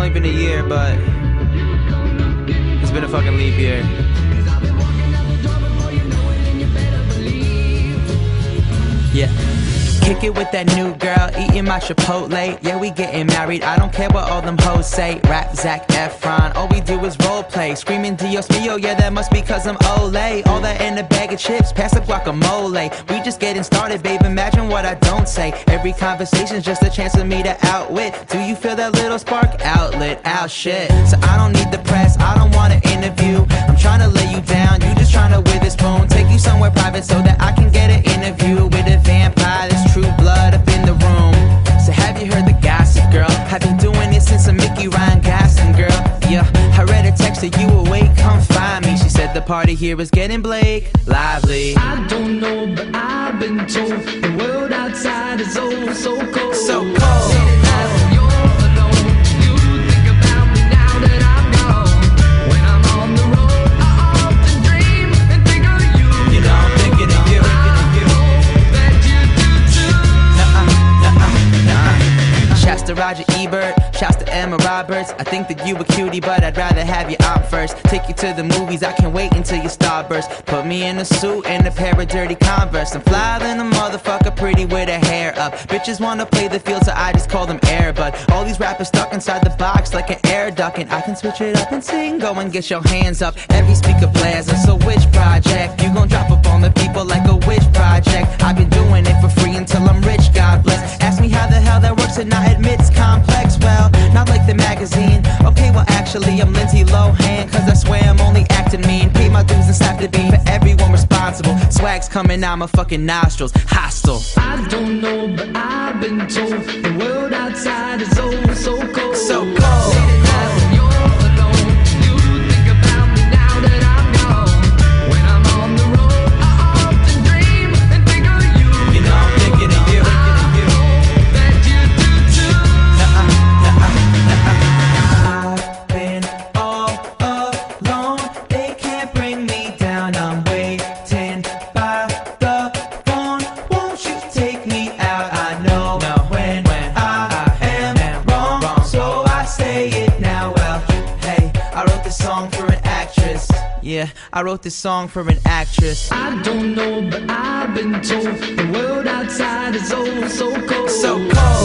only been a year, but it's been a fucking leap year. Yeah. Kick it with that new girl, eating my Chipotle. Yeah, we getting married, I don't care what all them hoes say. Rap Zac Efron, all we do is roleplay. Screaming dios mio, yeah, that must be cause I'm olay. All that in a bag of chips, pass the guacamole. We just getting started, babe, imagine what I don't say. Every conversation's just a chance for me to outwit. Do you feel that little spark? Outlet, out shit. So I don't need the press, I don't want an interview. I'm trying to lay you down, you just trying to Witherspoon. Take you somewhere private so that I can get an interview with a vampire that's true blood up in the room. So have you heard the gossip, girl? I've been doing it since a Mickey Ryan Gaston, girl. Yeah, I read a text that you awake, come find me. She said the party here is getting Blake lively. I don't know, but I've been told the world outside is oh so cold. So cold. Roger Ebert, shouts to Emma Roberts. I think that you a cutie, but I'd rather have you on first. Take you to the movies, I can't wait until your starburst. Put me in a suit and a pair of dirty Converse. I'm fly than a motherfucker, pretty with her hair up. Bitches wanna play the field, so I just call them air. But all these rappers stuck inside the box like an air duck. And I can switch it up and sing, go and get your hands up. Every speaker blazer, so which project? You gon' drop up on the people like a witch project. I've been doing it for free until I'm rich, God bless. Ask me how the hell that works and I admit it's complex. Well, not like the magazine. Okay, well actually I'm Lindsay Lohan, cause I swear I'm only acting mean. Pay my dues and slap the beat for everyone responsible. Swag's coming out my fucking nostrils, hostile. I don't know, but I've been told the world outside is oh so cold. So cold. Yeah, I wrote this song for an actress. I don't know, but I've been told the world outside is oh so cold. So cold.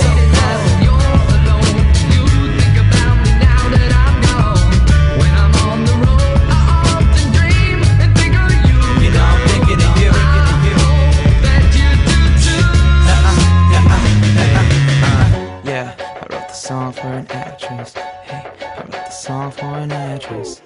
Yeah, I wrote the song for an actress. Hey, I wrote the song for an actress.